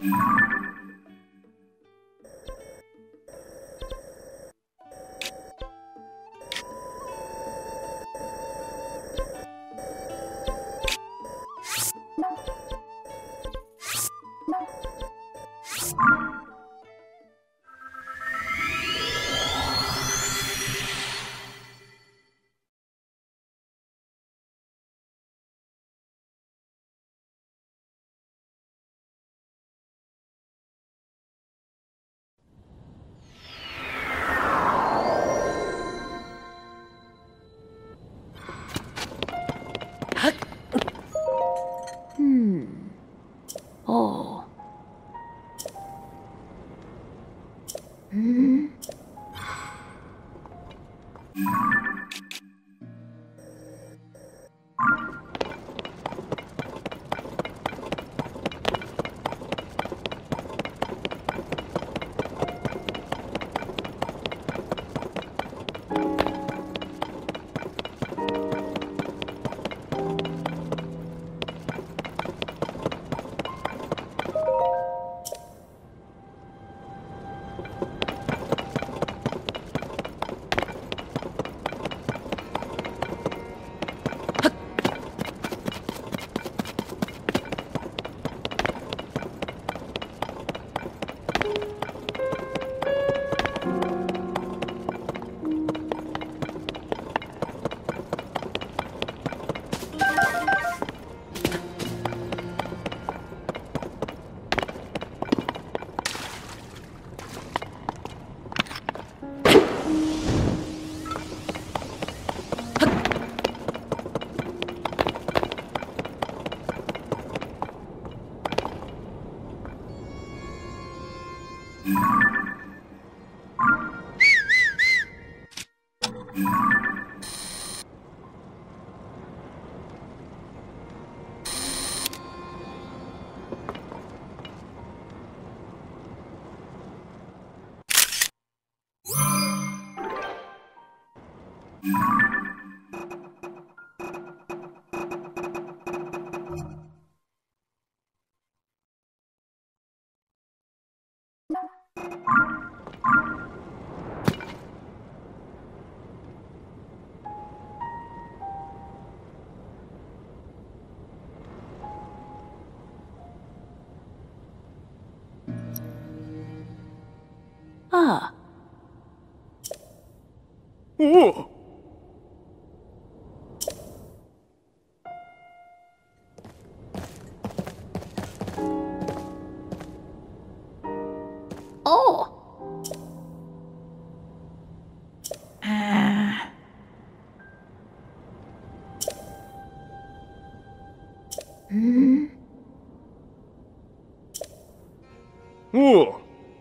ああ。 おお。 おう。ああ。うん。 おお。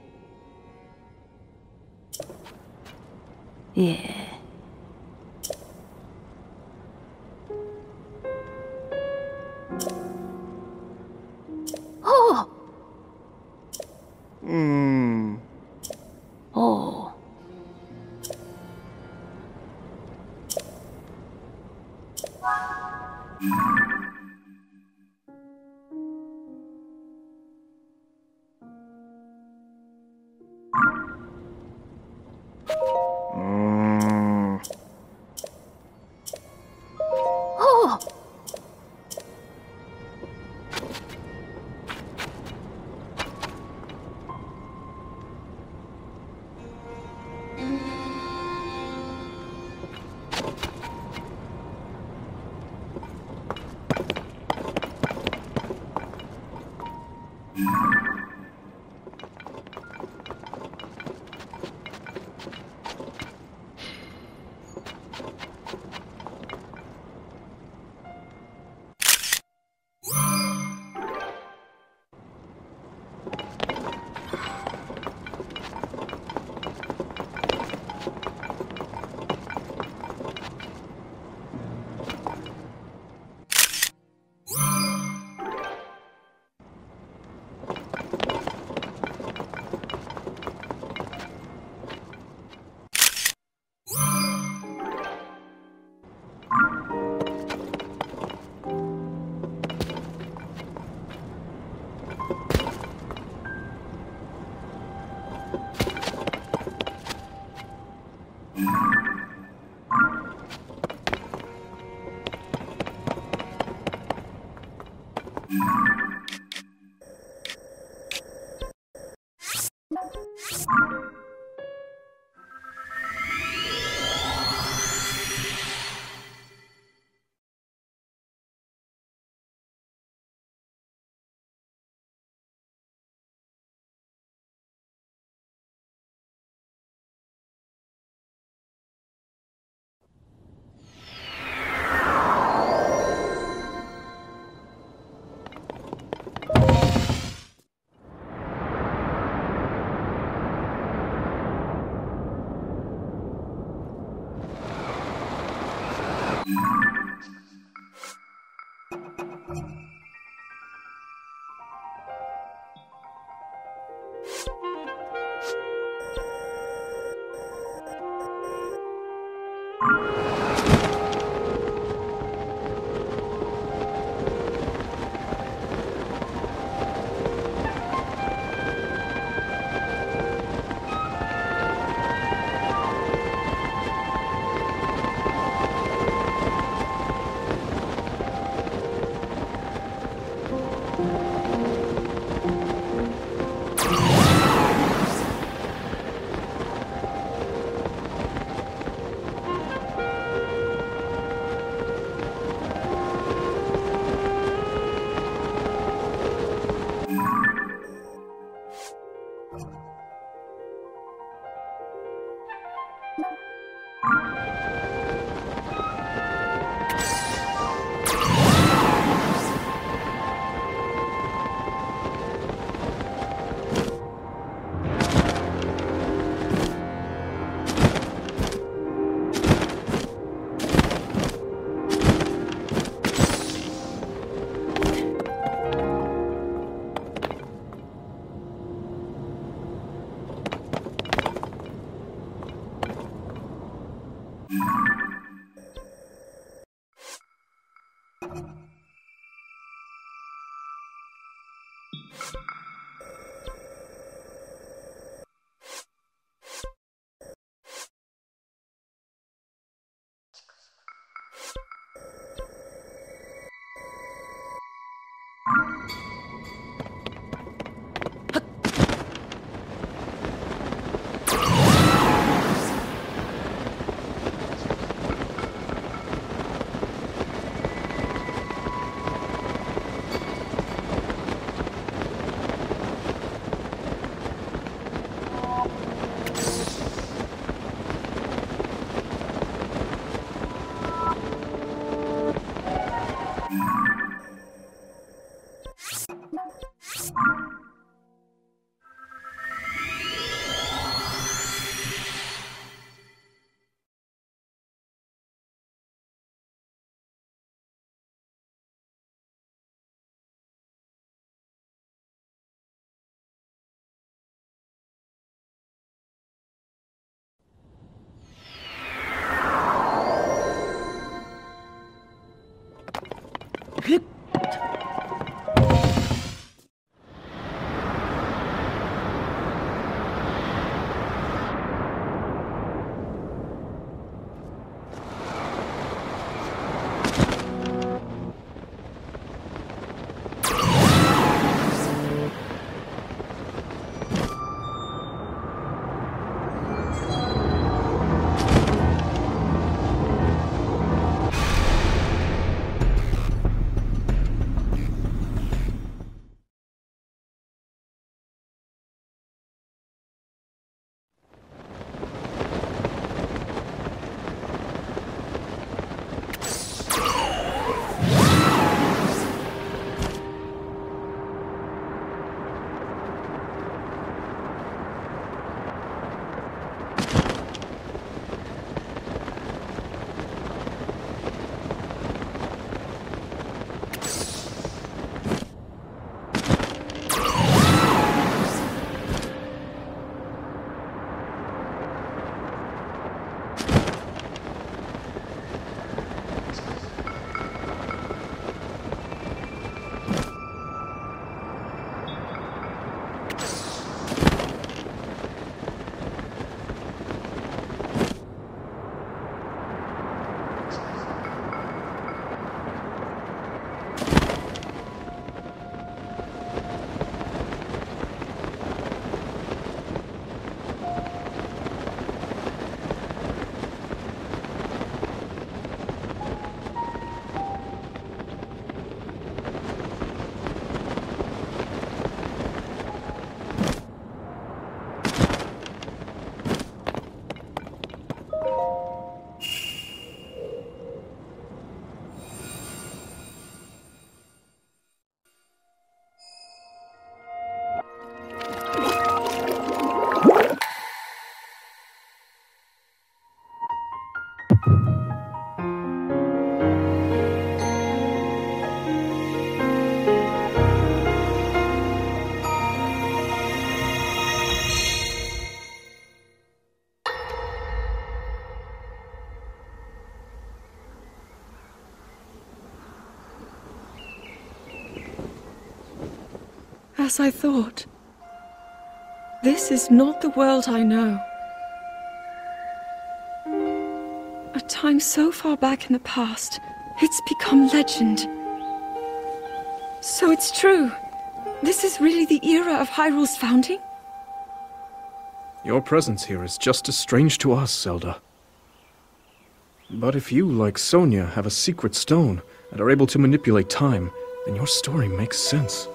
いえ。おう。おう。おう。 as I thought. This is not the world I know. A time so far back in the past, it's become legend. So it's true. This is really the era of Hyrule's founding? Your presence here is just as strange to us, Zelda. But if you, like Sonia, have a secret stone and are able to manipulate time, then your story makes sense.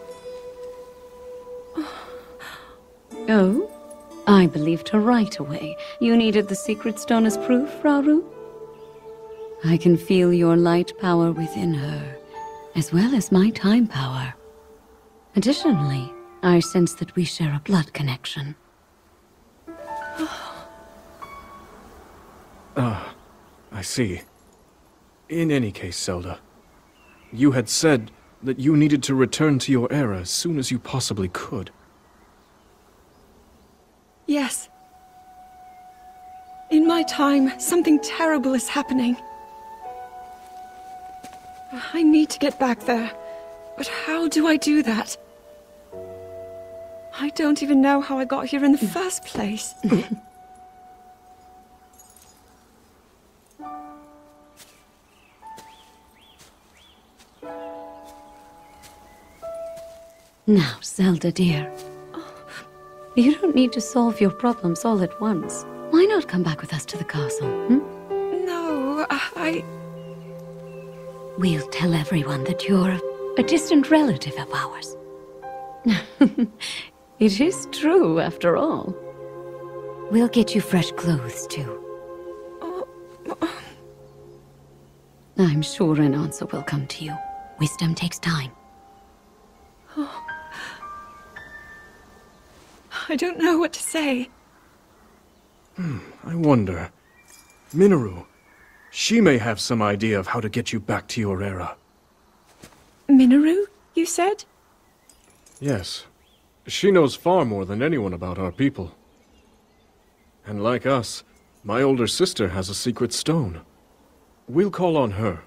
Oh? I believed her right away. You needed the secret stone as proof, Rauru? I can feel your light power within her, as well as my time power. Additionally, I sense that we share a blood connection. I see. In any case, Zelda, you had said that you needed to return to your era as soon as you possibly could. Yes. In my time, something terrible is happening. I need to get back there. But how do I do that? I don't even know how I got here in the first place. Now, Zelda dear. You don't need to solve your problems all at once. Why not come back with us to the castle, No, We'll tell everyone that you're a distant relative of ours. It is true, after all. We'll get you fresh clothes, too. I'm sure an answer will come to you. Wisdom takes time. I don't know what to say. I wonder. Minoru, she may have some idea of how to get you back to your era. Minoru, you said? Yes. She knows far more than anyone about our people. And like us, my older sister has a secret stone. We'll call on her.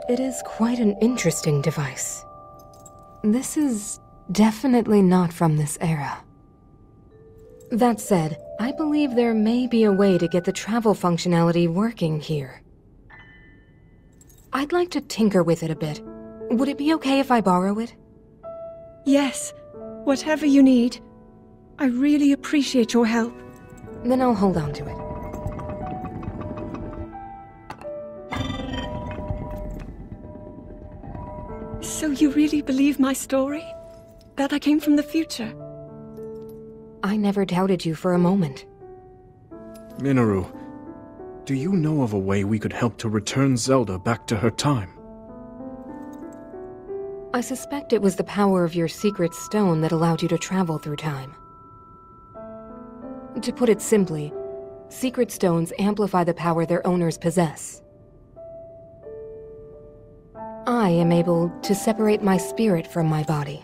It is quite an interesting device. This is definitely not from this era. That said, I believe there may be a way to get the travel functionality working here. I'd like to tinker with it a bit. Would it be okay if I borrow it? Yes, whatever you need. I really appreciate your help. Then I'll hold on to it. So you really believe my story? That I came from the future? I never doubted you for a moment. Minoru, do you know of a way we could help to return Zelda back to her time? I suspect it was the power of your secret stone that allowed you to travel through time. To put it simply, secret stones amplify the power their owners possess. I am able to separate my spirit from my body.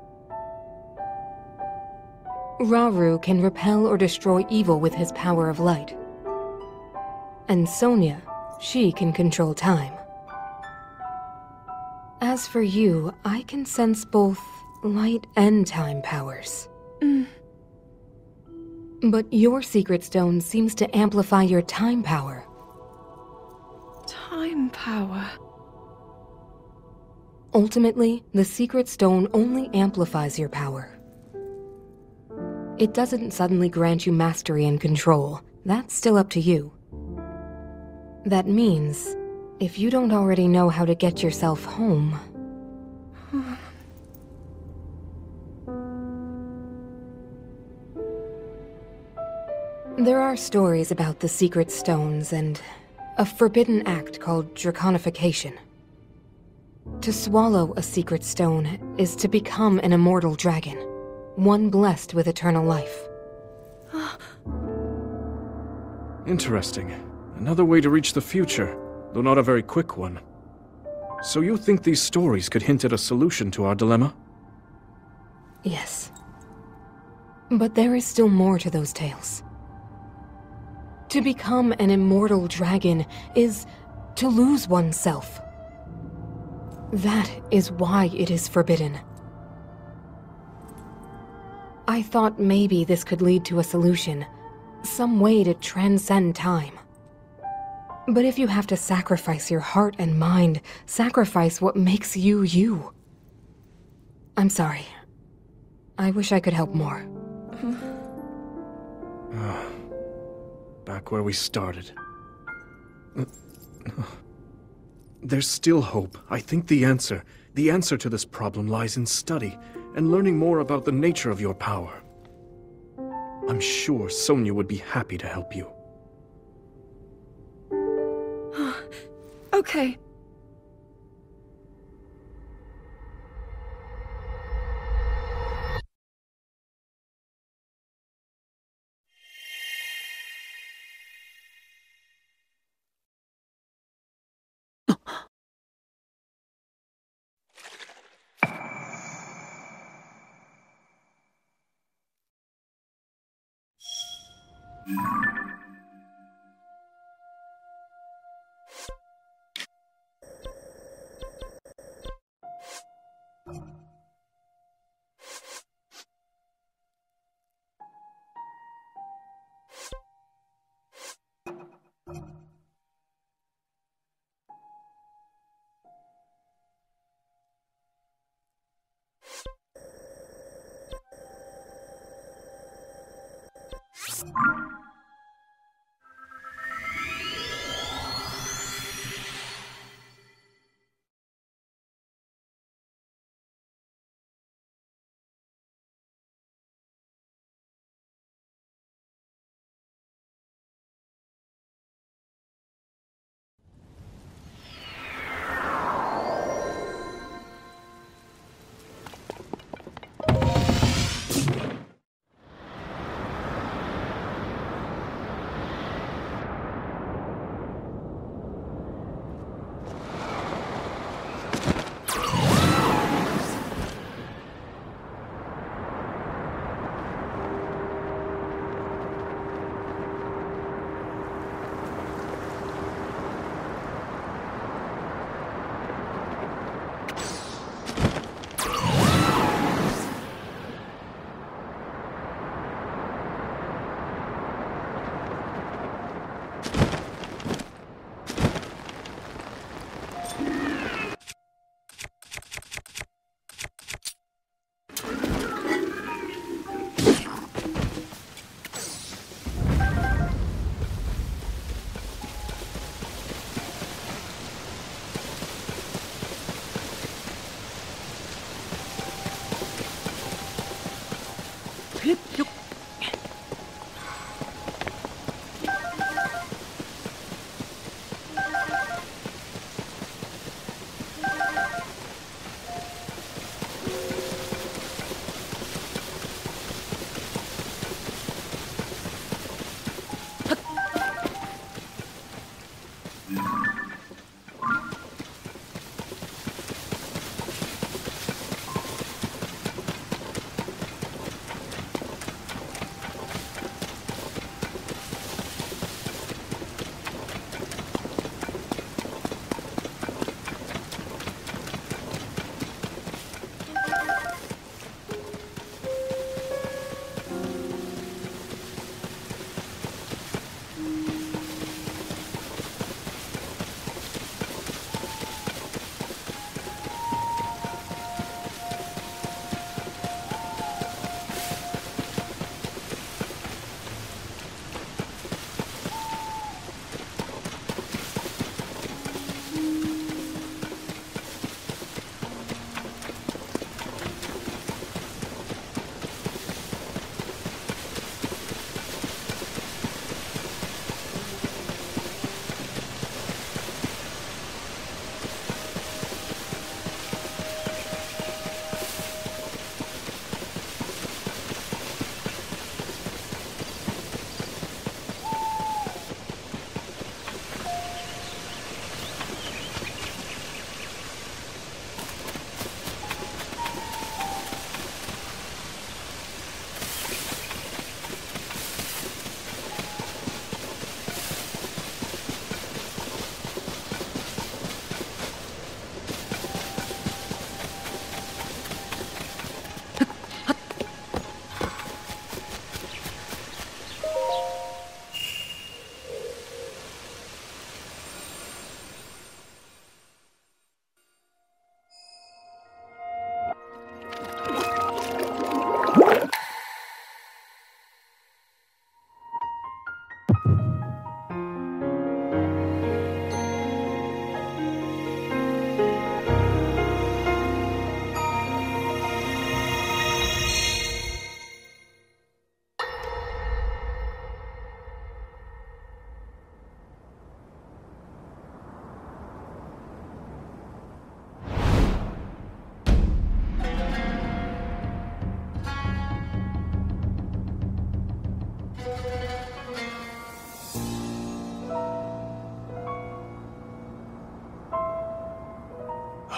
Rauru can repel or destroy evil with his power of light. And Sonia, she can control time. As for you, I can sense both light and time powers. But your secret stone seems to amplify your time power. Time power. Ultimately, the secret stone only amplifies your power. It doesn't suddenly grant you mastery and control. That's still up to you. That means, if you don't already know how to get yourself home... There are stories about the secret stones and a forbidden act called draconification. To swallow a secret stone is to become an immortal dragon, one blessed with eternal life. Interesting. Another way to reach the future, though not a very quick one. So you think these stories could hint at a solution to our dilemma? Yes. But there is still more to those tales. To become an immortal dragon is to lose oneself. That is why it is forbidden. I thought maybe this could lead to a solution, some way to transcend time. But if you have to sacrifice your heart and mind, sacrifice what makes you you. I'm sorry. I wish I could help more. Back where we started. There's still hope. I think the answer to this problem lies in study and learning more about the nature of your power. I'm sure Sonia would be happy to help you. Okay.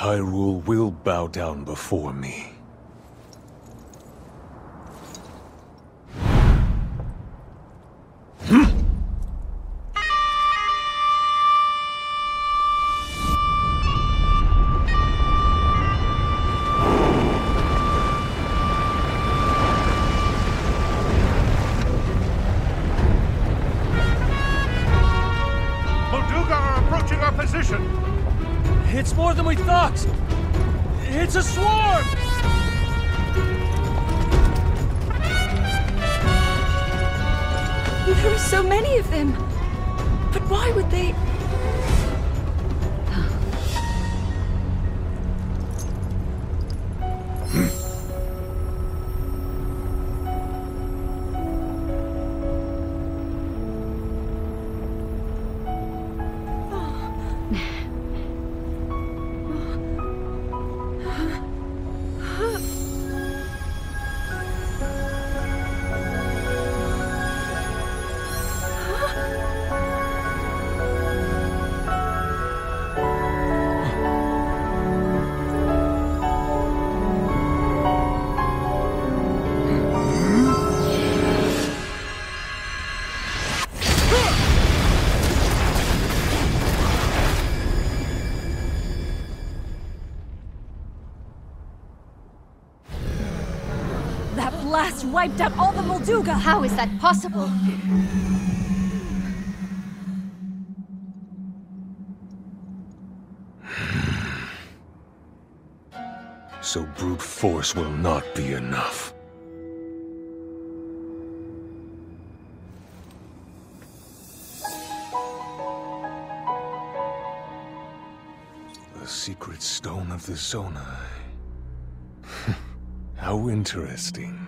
Hyrule will bow down before me. Molduga are approaching our position! It's more than we thought! It's a swarm! There are so many of them! But why would they... That blast wiped out all the Molduga! How is that possible? So brute force will not be enough. The secret stone of the Zonai. How interesting.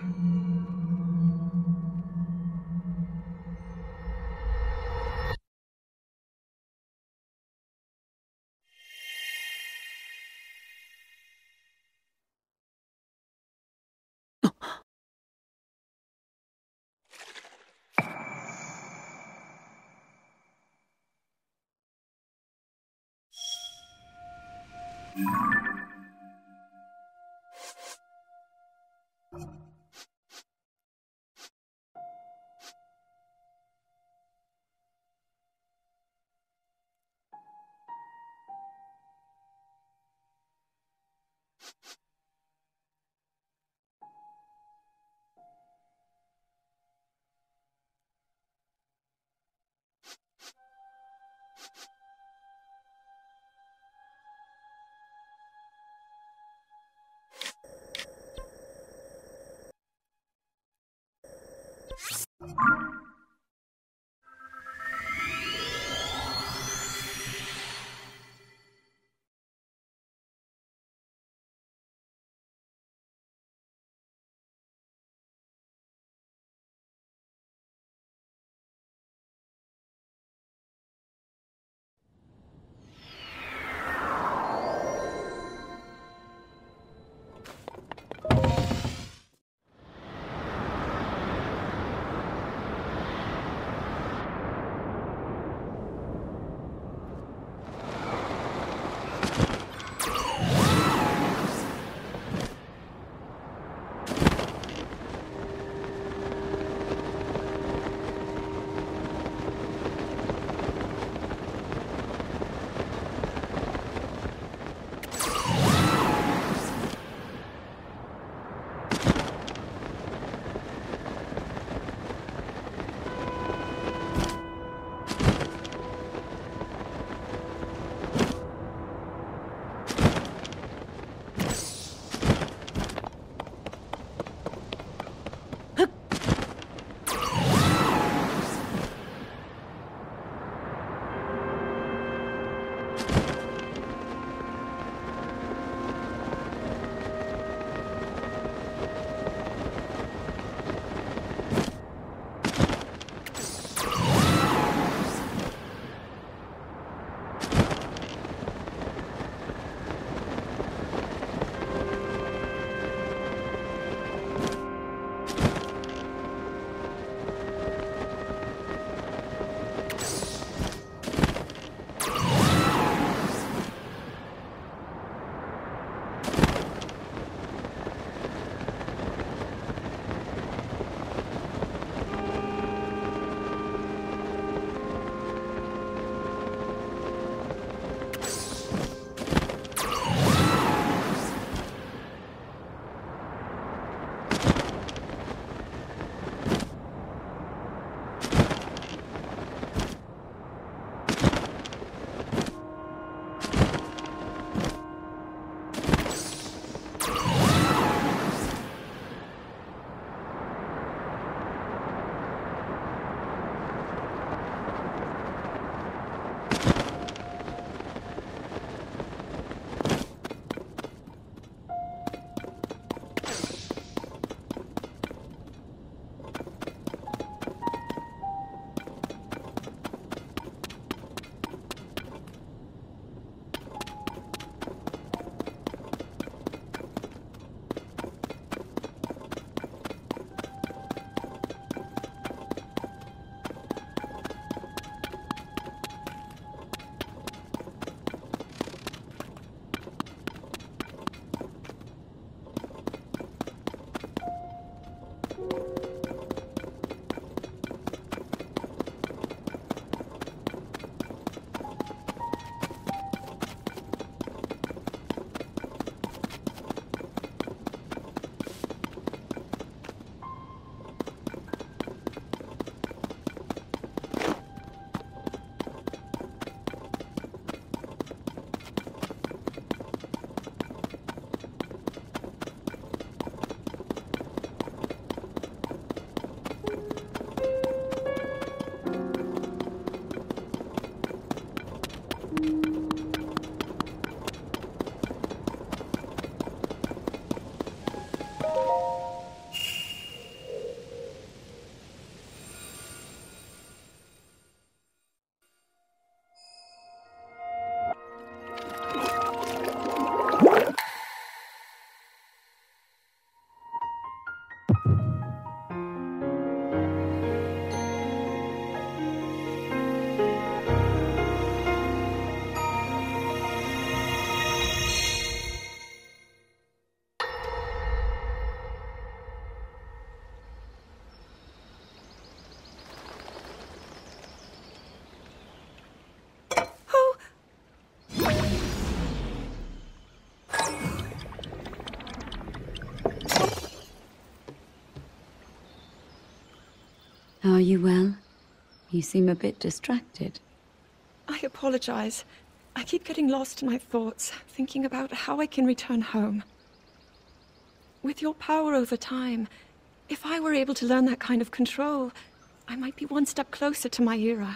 Are you well? You seem a bit distracted. I apologize. I keep getting lost in my thoughts, thinking about how I can return home. With your power over time, if I were able to learn that kind of control, I might be one step closer to my era.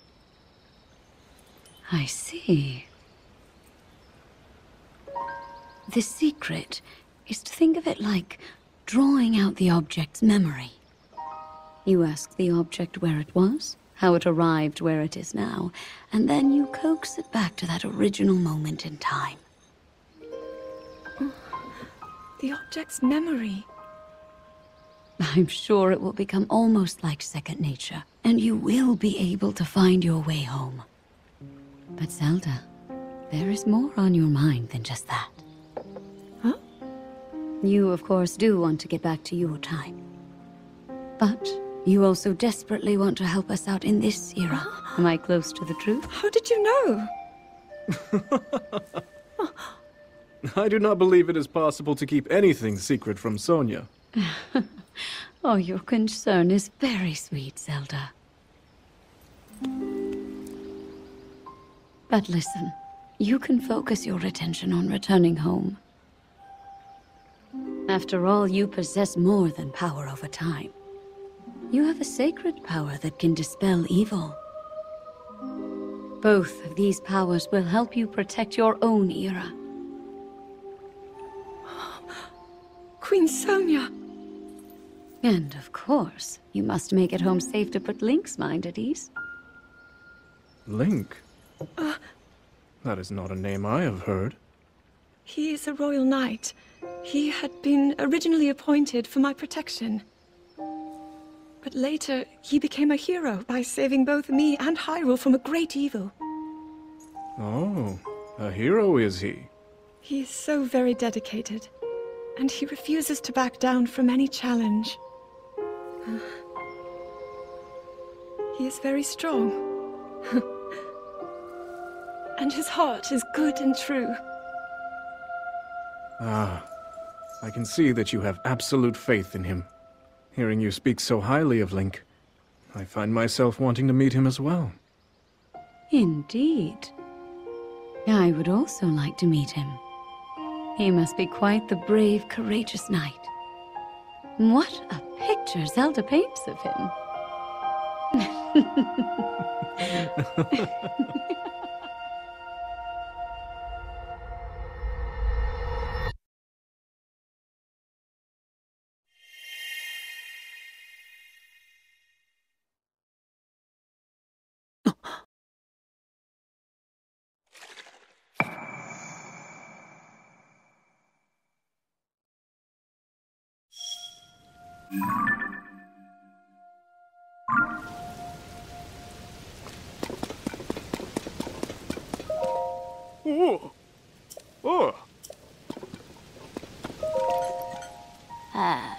I see. The secret is to think of it like drawing out the object's memory. You ask the object where it was, how it arrived where it is now, and then you coax it back to that original moment in time. The object's memory. I'm sure it will become almost like second nature, and you will be able to find your way home. But Zelda, there is more on your mind than just that. Huh? You, of course, do want to get back to your time. But you also desperately want to help us out in this era. Am I close to the truth? How did you know? I do not believe it is possible to keep anything secret from Sonia. Oh, your concern is very sweet, Zelda. But listen, you can focus your attention on returning home. After all, you possess more than power over time. You have a sacred power that can dispel evil. Both of these powers will help you protect your own era. Queen Sonia! And of course, you must make it home safe to put Link's mind at ease. Link? That is not a name I have heard. He is a royal knight. He had been originally appointed for my protection. But later, he became a hero by saving both me and Hyrule from a great evil. Oh, a hero is he? He is so very dedicated, and he refuses to back down from any challenge. He is very strong. And his heart is good and true. Ah, I can see that you have absolute faith in him. Hearing you speak so highly of Link, I find myself wanting to meet him as well. Indeed. I would also like to meet him. He must be quite the brave, courageous knight. What a picture Zelda paints of him. Oh! Oh! Ah.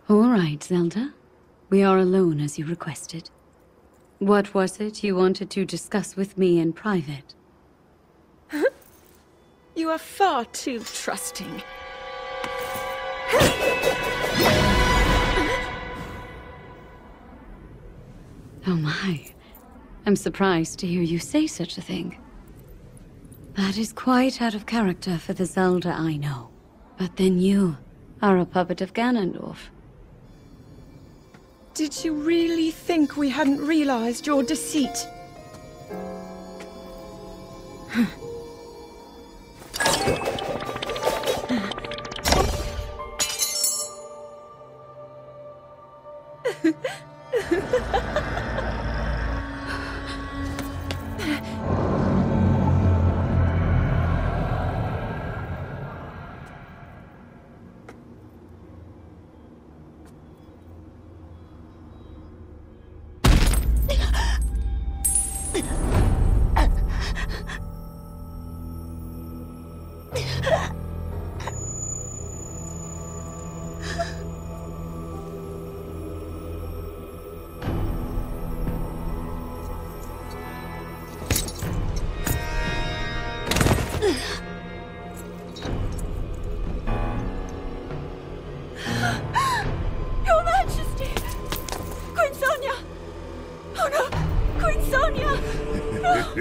All right, Zelda. We are alone as you requested. What was it you wanted to discuss with me in private? You are far too trusting. Oh my. I'm surprised to hear you say such a thing. That is quite out of character for the Zelda I know. But then you are a puppet of Ganondorf. Did you really think we hadn't realized your deceit? Your Majesty! Queen Sonia! Oh no! Queen Sonia!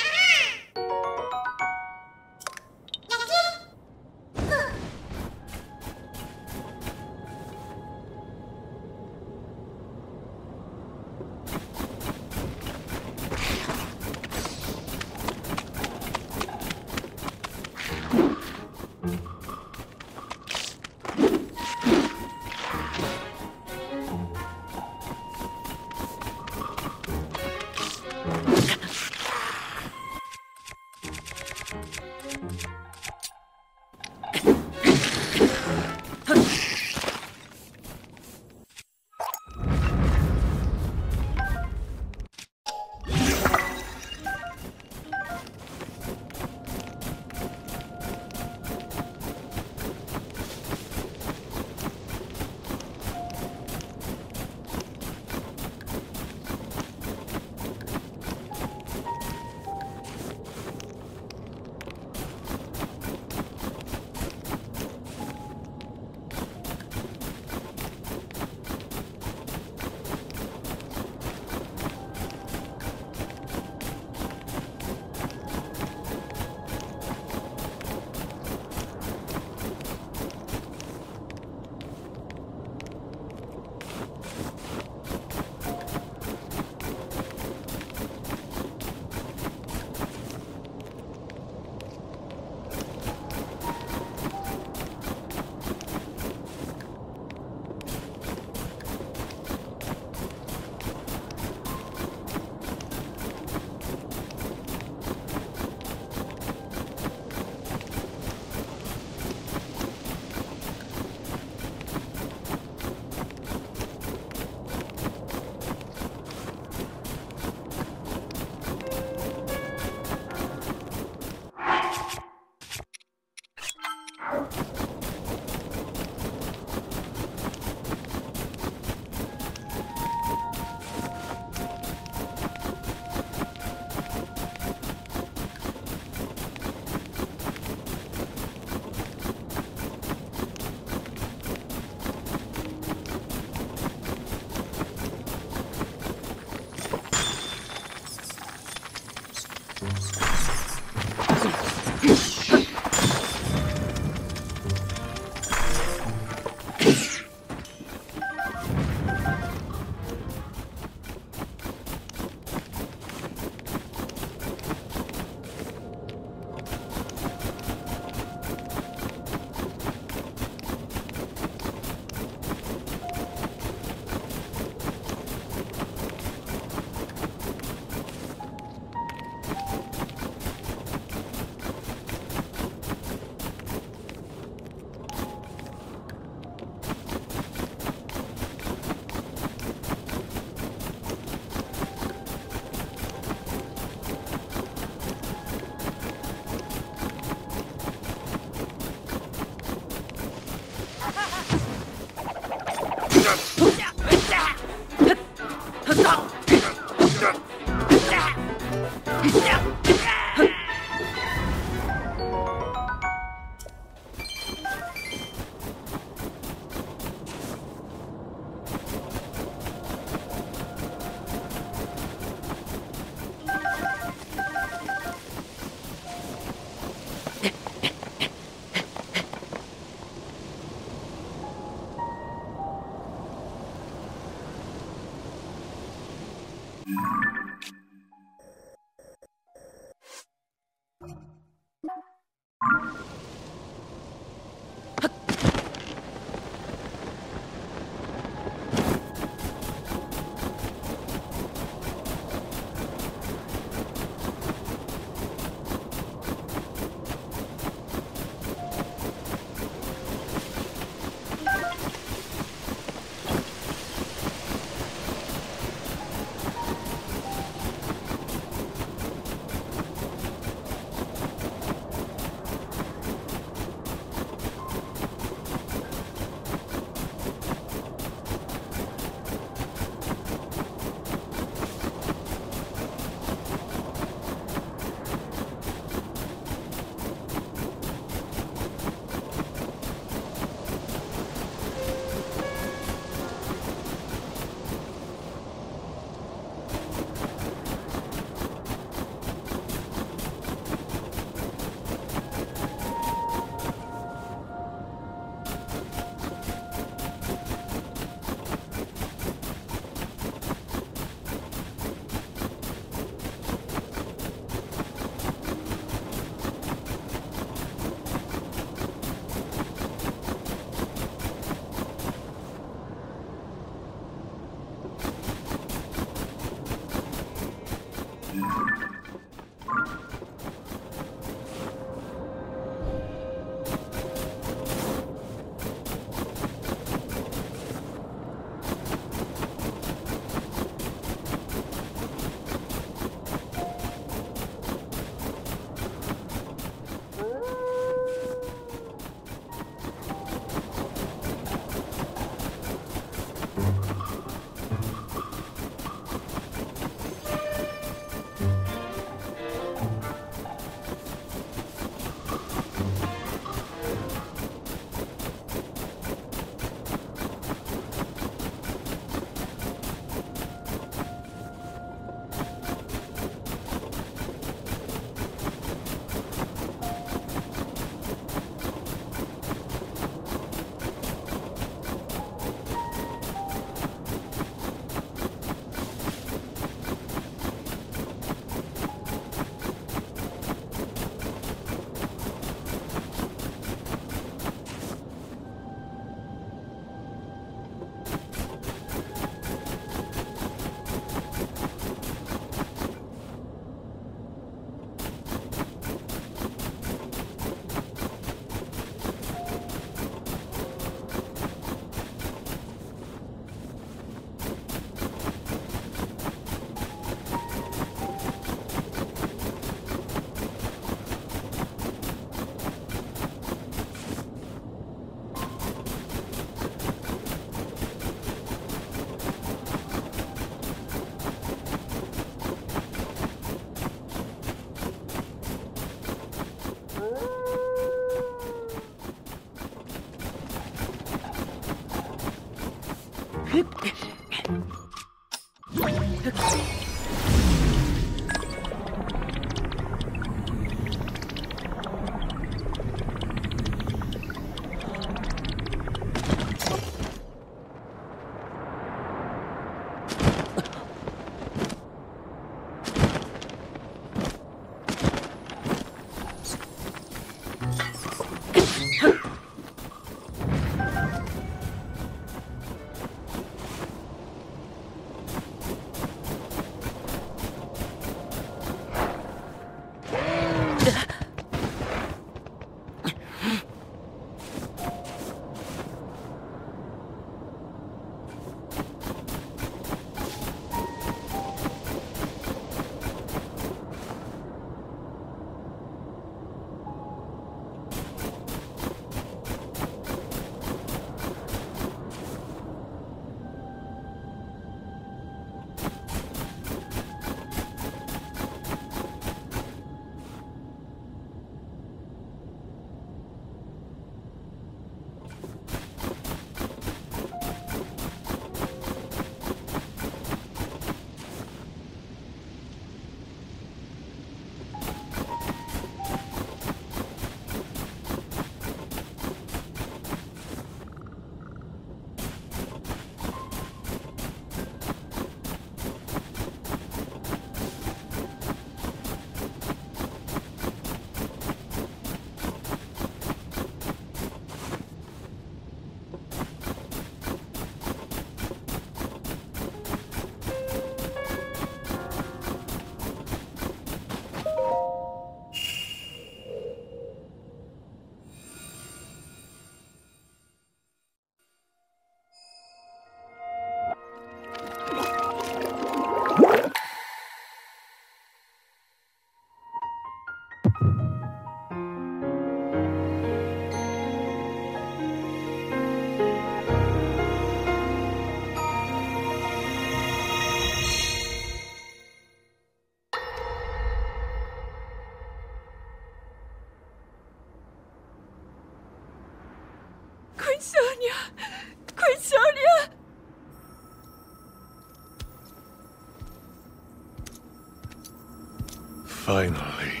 Finally.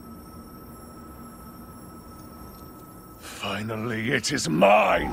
Finally, it is mine!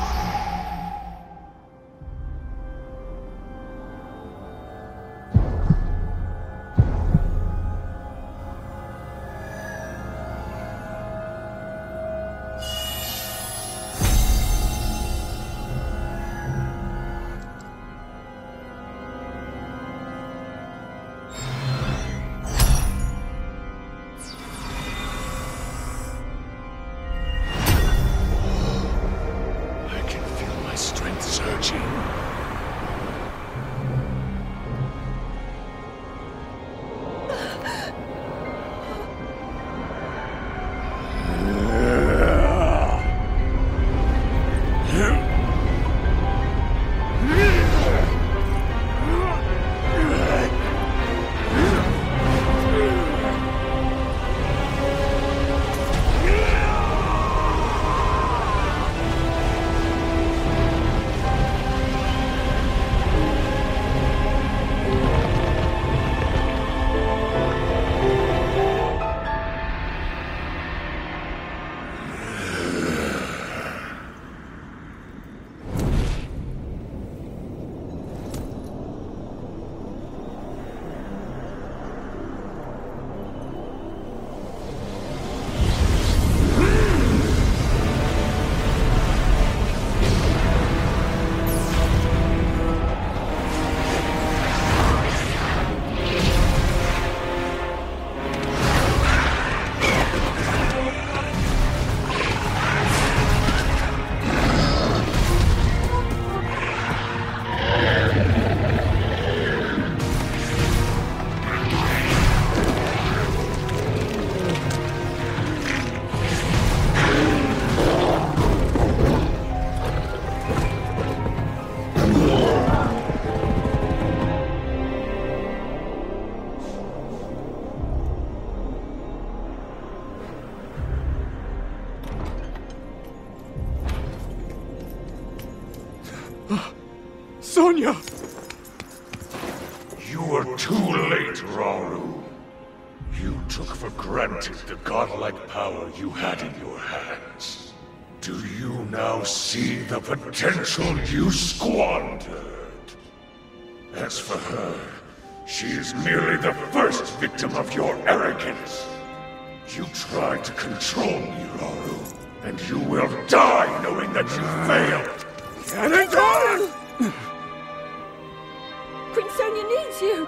Sonia! You were too late, Rauru. You took for granted the godlike power you had in your hands. Do you now see the potential you squandered? As for her, she is merely the first victim of your arrogance. You tried to control me, Rauru, and you will die knowing that you failed! Ganondorf! Queen Sonia needs you!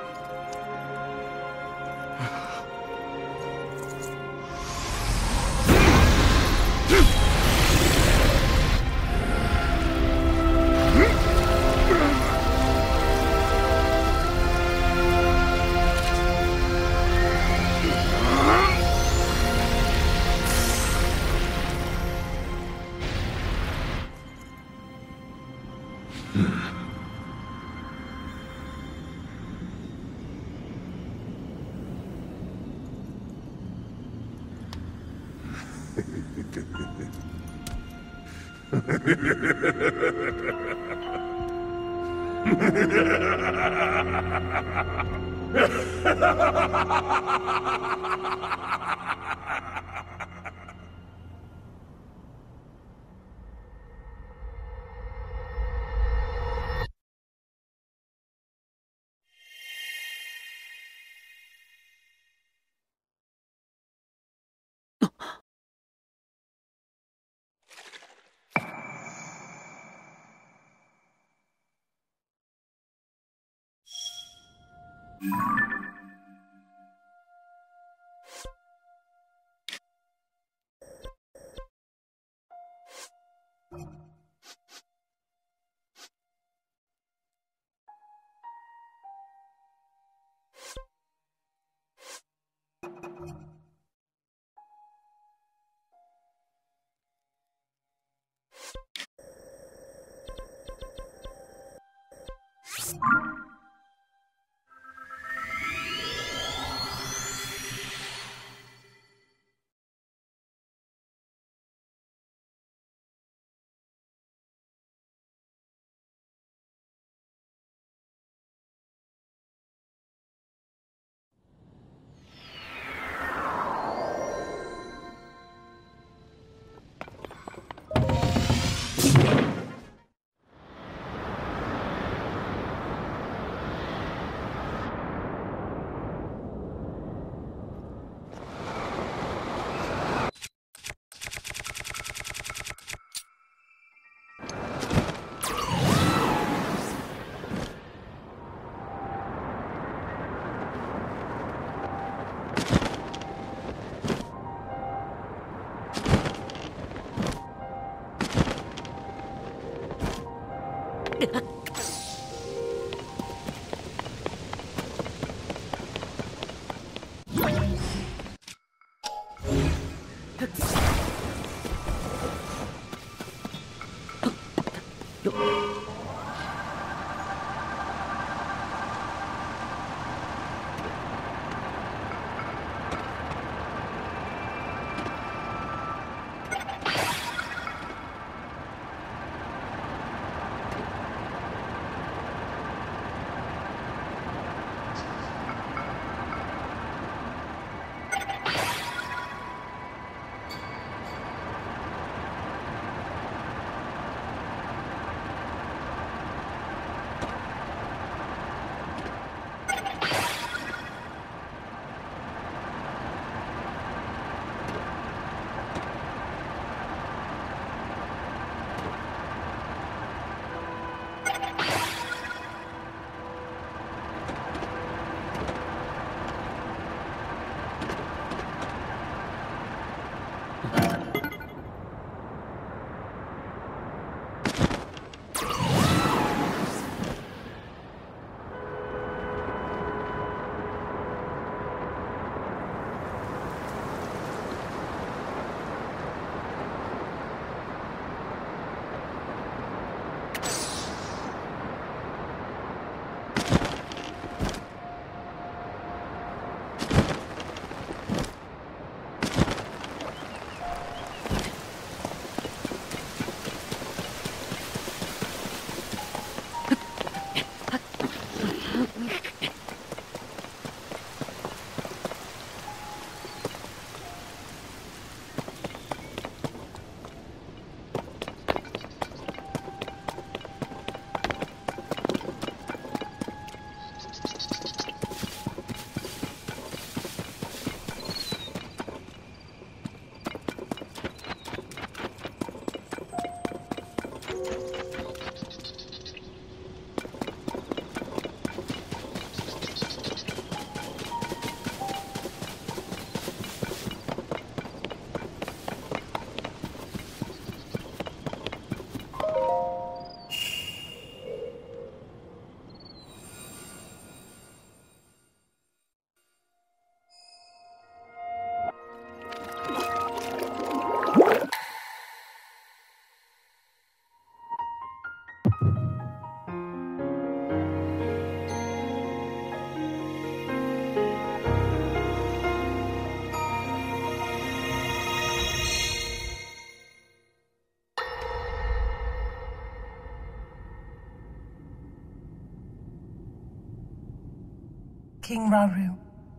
King Rauru.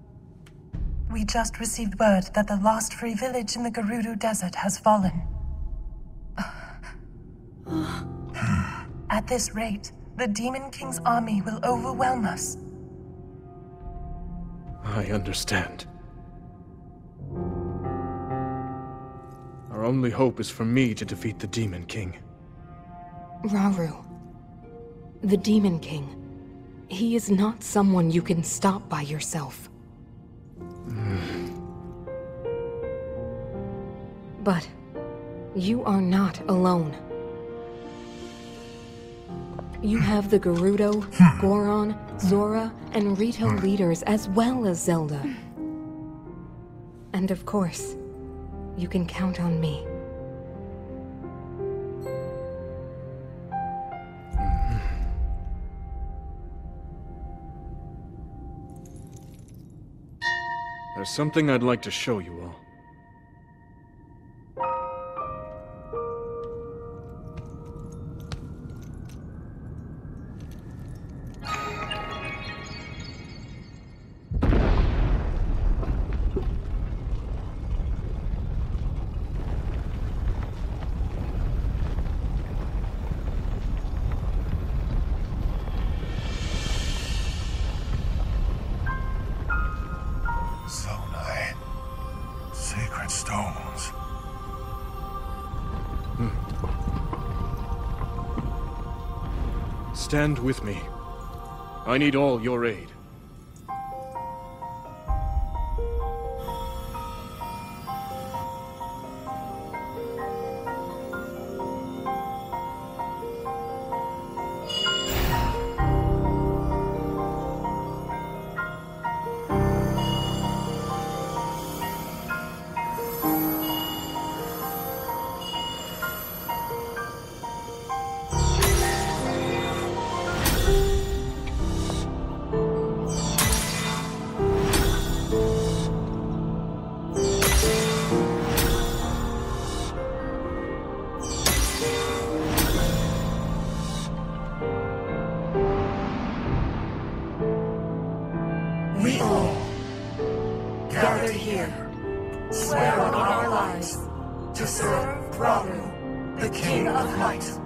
We just received word that the last free village in the Gerudo Desert has fallen. At this rate, the Demon King's army will overwhelm us. I understand. Our only hope is for me to defeat the Demon King. Rauru. The Demon King. He is not someone you can stop by yourself. But you are not alone. You have the Gerudo, Goron, Zora, and Rito leaders as well as Zelda. And of course, you can count on me. There's something I'd like to show you all. Zonai. Sacred stones. Stand with me. I need all your aid. swear on our lives to serve Rauru, the King of Light.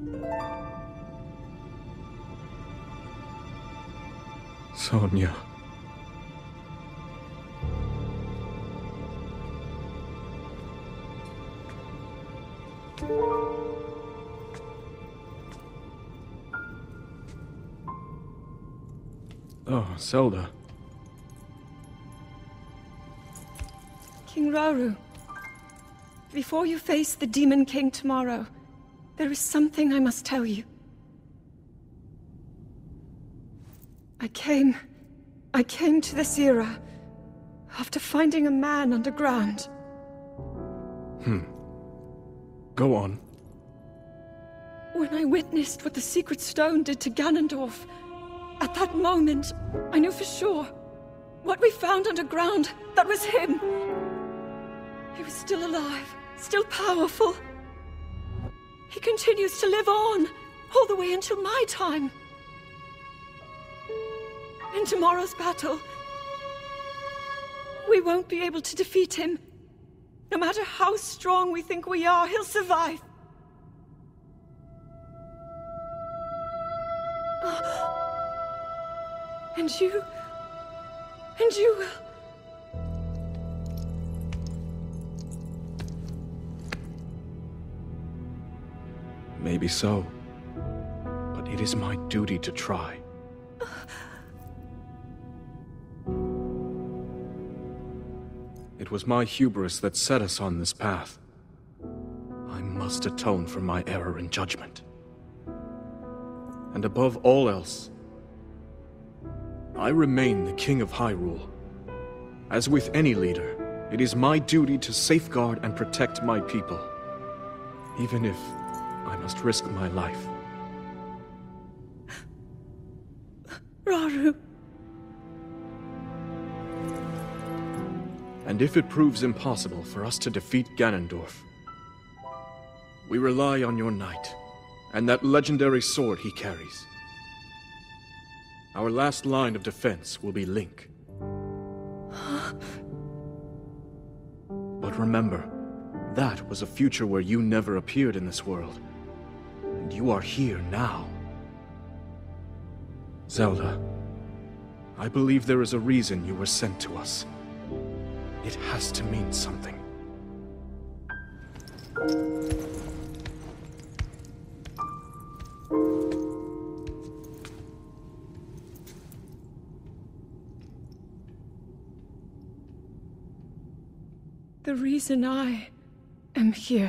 Sonia. Oh, Zelda. King Rauru, before you face the Demon King tomorrow, there is something I must tell you. I came to this era after finding a man underground. Go on. When I witnessed what the Secret Stone did to Ganondorf, at that moment, I knew for sure what we found underground, that was him. He was still alive, still powerful. He continues to live on, all the way until my time. In tomorrow's battle, we won't be able to defeat him. No matter how strong we think we are, he'll survive. And you will. Maybe so. But it is my duty to try. It was my hubris that set us on this path. I must atone for my error in judgment. And above all else, I remain the King of Hyrule. As with any leader, it is my duty to safeguard and protect my people, even if I must risk my life. Rauru. And if it proves impossible for us to defeat Ganondorf, we rely on your knight, and that legendary sword he carries. Our last line of defense will be Link. But remember, that was a future where you never appeared in this world. And you are here now. Zelda, I believe there is a reason you were sent to us. It has to mean something. The reason I am here.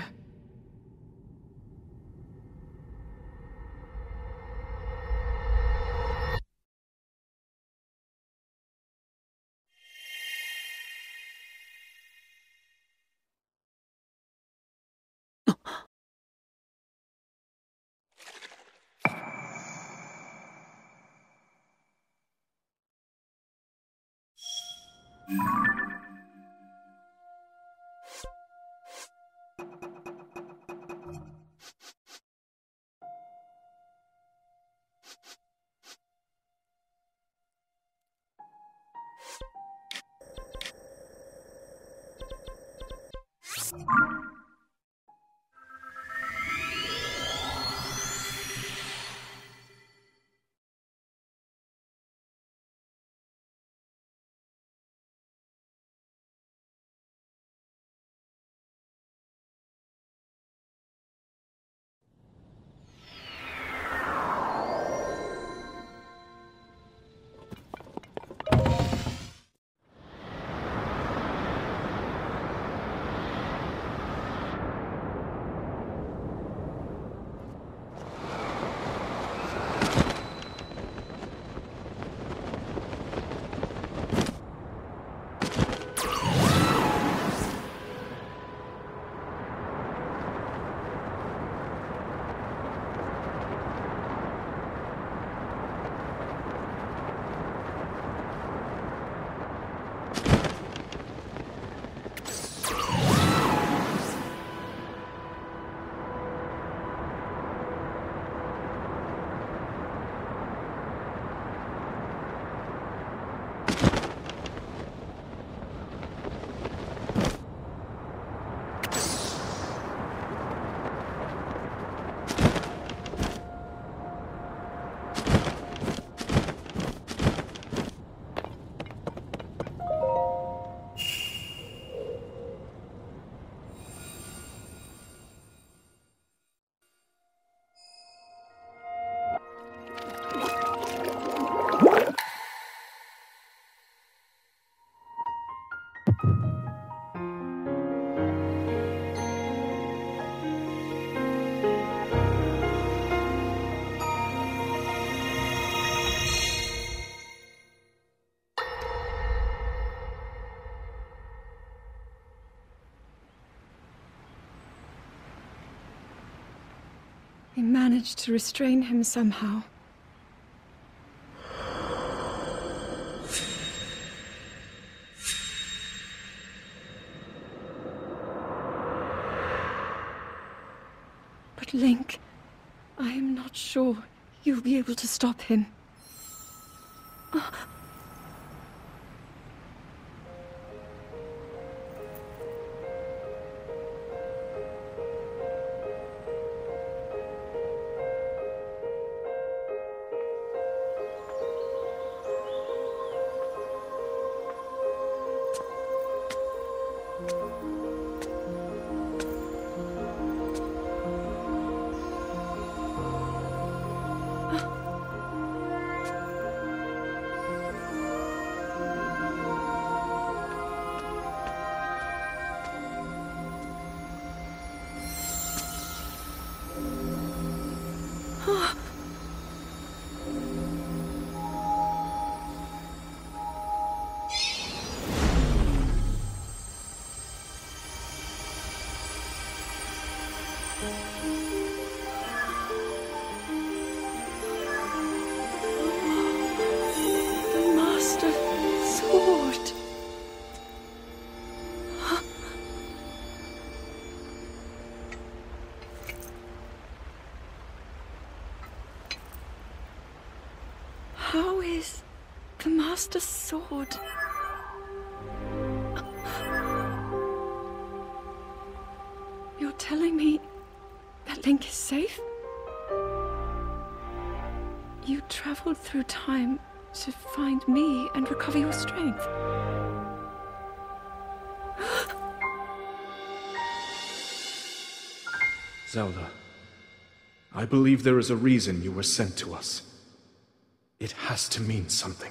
He managed to restrain him somehow. But Link, I am not sure you'll be able to stop him. The Master Sword. How is the Master Sword? You're telling me that Link is safe? You traveled through time to find me and recover your strength. Zelda, I believe there is a reason you were sent to us. It has to mean something.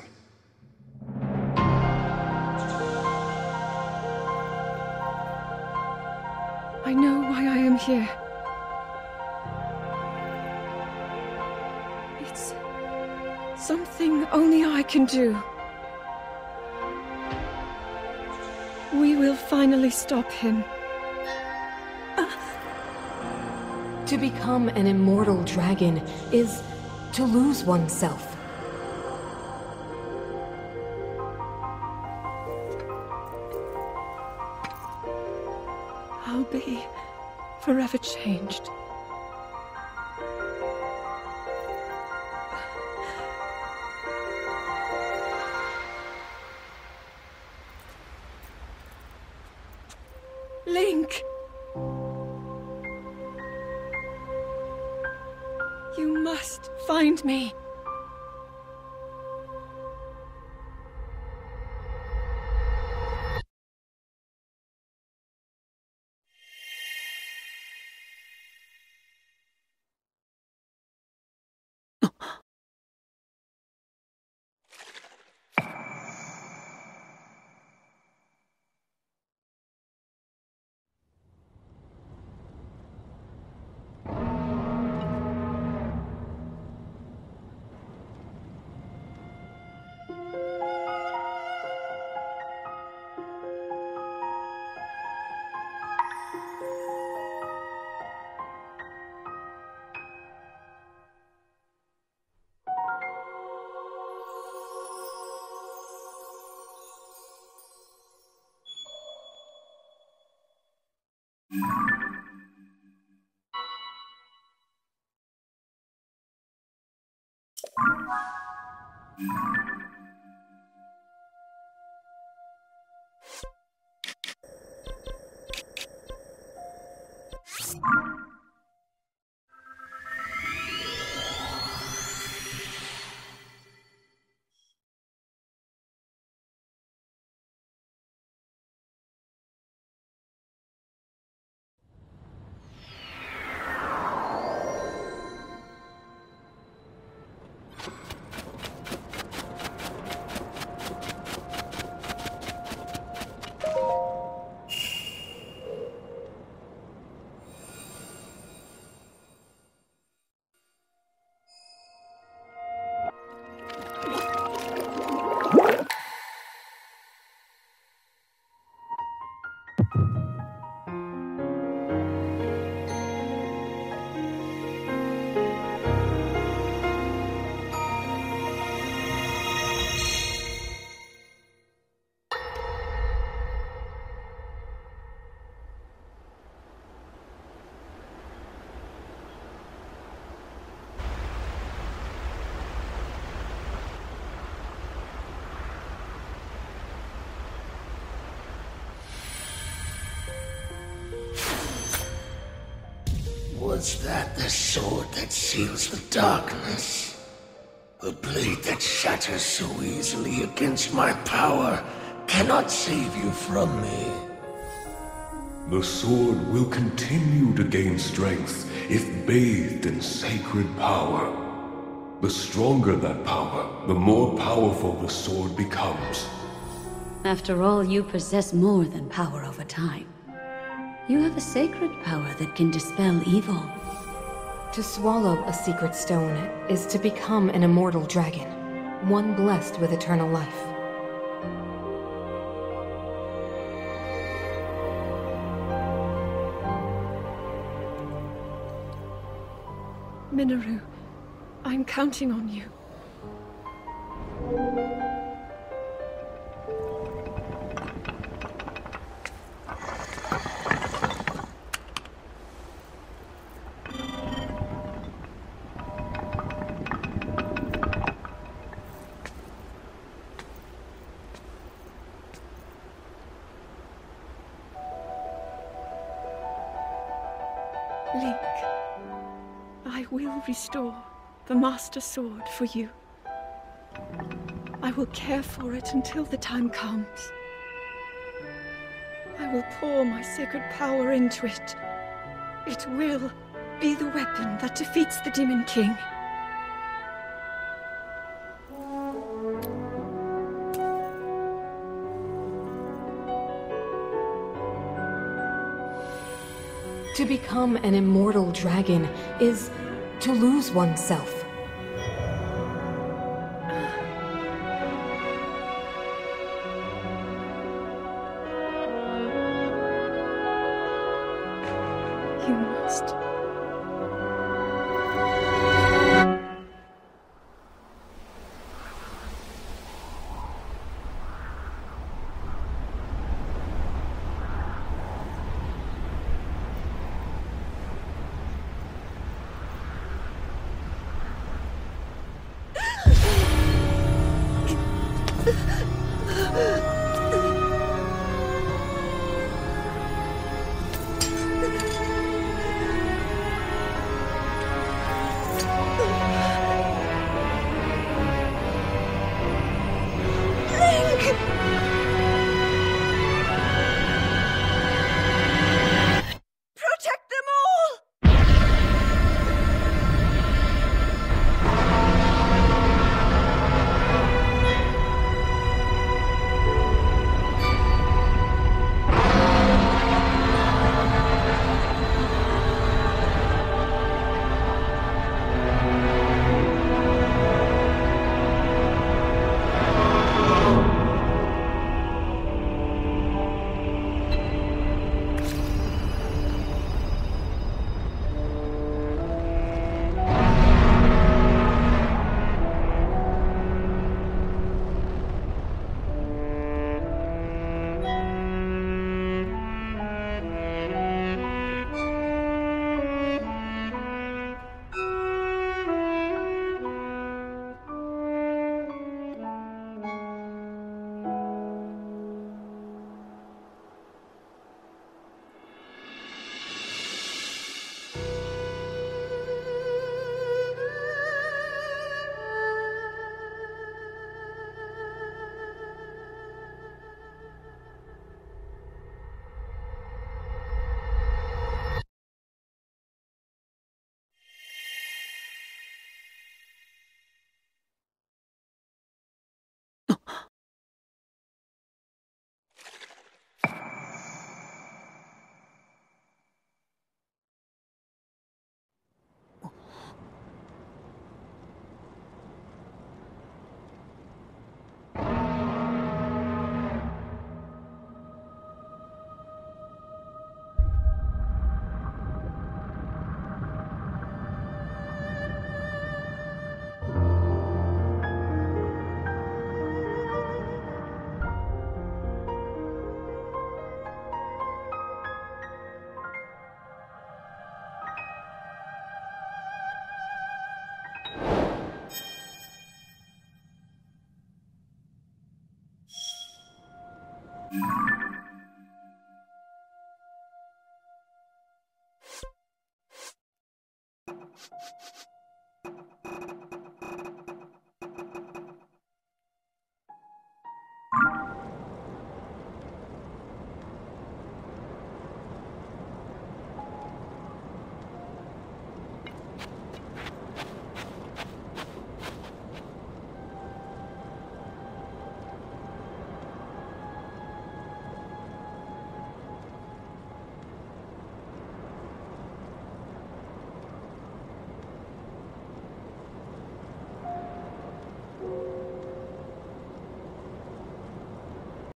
I know why I am here. It's something only I can do. We will finally stop him. To become an immortal dragon is to lose oneself. I'll be forever changed. Link! You must find me. Was that the sword that seals the darkness? The blade that shatters so easily against my power cannot save you from me. The sword will continue to gain strength if bathed in sacred power. The stronger that power, the more powerful the sword becomes. After all, you possess more than power over time. You have a sacred power that can dispel evil. To swallow a secret stone is to become an immortal dragon, one blessed with eternal life. Minoru, I'm counting on you. Link, I will restore the Master Sword for you. I will care for it until the time comes. I will pour my sacred power into it. It will be the weapon that defeats the Demon King. To become an immortal dragon is to lose oneself. You must.